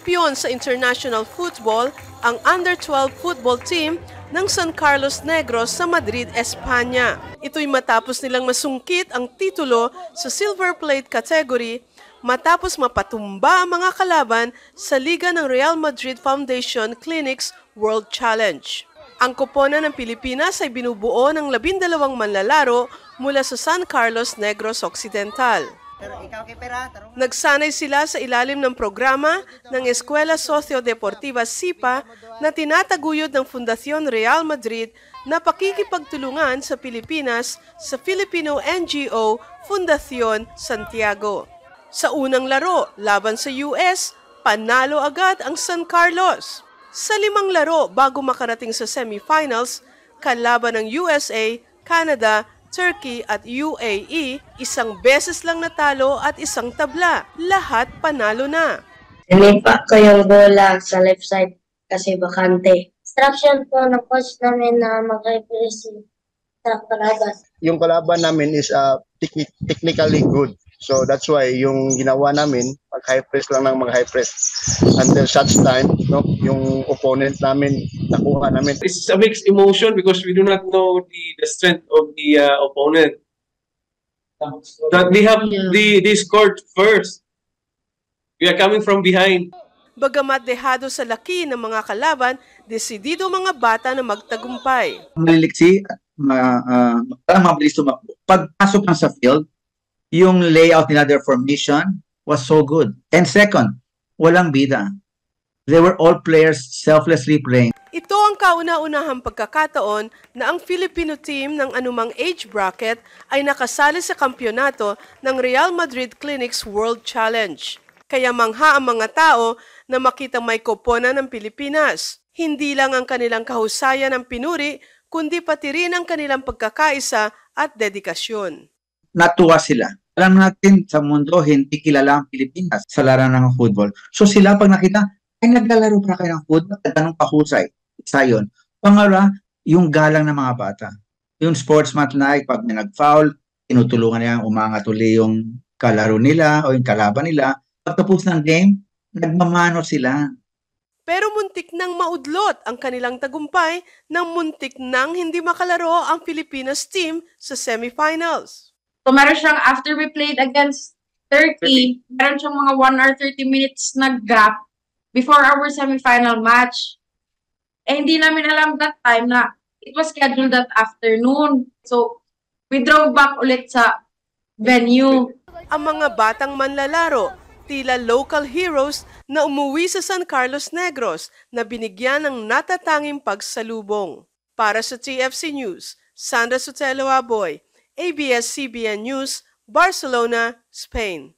Kampiyon sa international football ang under-12 football team ng San Carlos Negros sa Madrid, Espanya. Ito'y matapos nilang masungkit ang titulo sa silver plate category matapos mapatumba ang mga kalaban sa liga ng Real Madrid Foundation Clinics World Challenge. Ang koponan ng Pilipinas ay binubuo ng 12 manlalaro mula sa San Carlos Negros Occidental. Nagsanay sila sa ilalim ng programa ng Eskwela Socio-Deportiva SIPA na tinataguyod ng Fundación Real Madrid na pakikipagtulungan sa Pilipinas sa Filipino NGO Fundación Santiago. Sa unang laro laban sa US, panalo agad ang San Carlos. Sa 5 laro bago makarating sa semifinals, kalaban ng USA, Canada, Turkey at UAE, 1 beses lang natalo at 1 tabla. Lahat panalo na. Lumipa ko yung bola sa left side kasi bakante. Instruction po ng coach namin na mag-replace sa kalaban. Yung kalaban namin is technically good. So that's why yung ginawa namin, mag-high press lang ng mag-high press until such time, no, yung opponent namin nakuha namin. It's a mixed emotion because we do not know the strength of the opponent. That they scored first. We are coming from behind. Bagamat dehado sa laki ng mga kalaban, desidido mga bata na magtagumpay. Maliliksi at mabilis tumakbo. Pagpasok lang sa field, yung layout nila, their formation was so good. And second, walang bida. They were all players selflessly playing. Ito ang kauna-unahang pagkakataon na ang Filipino team ng anumang age bracket ay nakasali sa kampyonato ng Real Madrid Clinics World Challenge. Kaya mangha ang mga tao na makitang may koponan ng Pilipinas. Hindi lang ang kanilang kahusayan ang pinuri, kundi pati rin ang kanilang pagkakaisa at dedikasyon. Natuwa sila. Alam natin sa mundo, hindi kilala ang Pilipinas sa larangan ng football. So sila pag nakita, ay naglalaro pa kayo ng football, at anong pahusay. Isa yun. Pangalawa, yung galang ng mga bata. Yung sportsmanlike, pag may nag-foul, tinutulungan niya umangat uli yung kalaro nila o yung kalaban nila. Pagtapos ng game, nagmamano sila. Pero muntik nang maudlot ang kanilang tagumpay nang muntik nang hindi makalaro ang Pilipinas team sa semifinals. So meron siyang, after we played against Turkey, meron siyang mga 1 or 30 minutes na gap before our semifinal match. Eh hindi namin alam that time na it was scheduled that afternoon. So we drove back ulit sa venue. Ang mga batang manlalaro, tila local heroes na umuwi sa San Carlos Negros na binigyan ng natatanging pagsalubong. Para sa TFC News, Sandra Sotelo Aboy, ABS-CBN News, Barcelona, Spain.